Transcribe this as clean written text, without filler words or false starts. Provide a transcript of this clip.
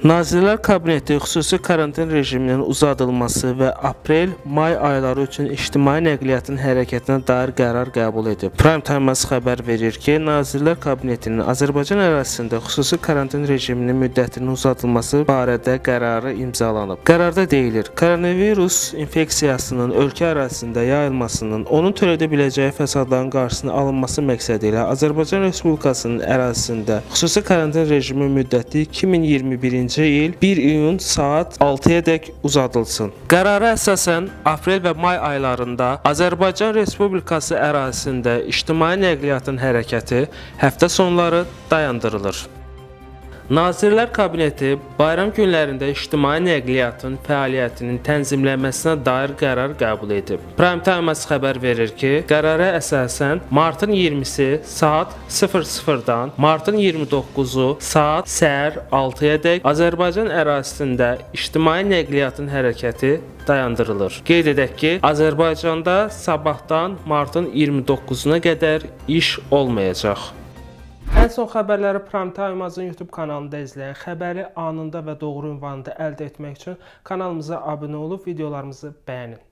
Nazirlər Kabineti xüsusi karantin rejiminin uzadılması və aprel-may ayları üçün ictimai nəqliyyatın hərəkətinə dair qərar qəbul edib. Prime Time xəbər verir ki, Nazirlər Kabinetinin Azərbaycan ərazisində xüsusi karantin rejiminin müddətinin uzadılması barədə qərarı imzalanıb. Qərarda deyilir, koronavirus infeksiyasının ölkə ərazisində yayılmasının, onun törədə biləcəyi fəsadların qarşısının alınması məqsədi ilə Azərbaycan Respublikasının ərazisində xüsusi karantin rejimi müddəti 2021-ci il 1 iyun saat 6-ya dək uzadılsın. Qərara əsasən aprel və may aylarında Azərbaycan Respublikası ərazisində ictimai nəqliyyatın hərəkəti həftə sonları dayandırılır. Nazirlər Kabineti bayram günlərində ictimai nəqliyyatın fəaliyyətinin tənzimlənməsinə dair qərar qəbul edib. Prime Time xəbər verir ki, qərara əsasən martın 20-si saat 00-dan martın 29-u saat səhər 6-ya dək Azərbaycan ərazisində ictimai nəqliyyatın hərəkəti dayandırılır. Qeyd edək ki, Azərbaycanda sabahdan martın 29-una qədər iş olmayacaq. Ən son xəbərləri Prime Time-ın YouTube kanalında izləyin. Xəbəri anında və doğru ünvanında əldə etmək üçün kanalımıza abunə olub videolarımızı bəyənin.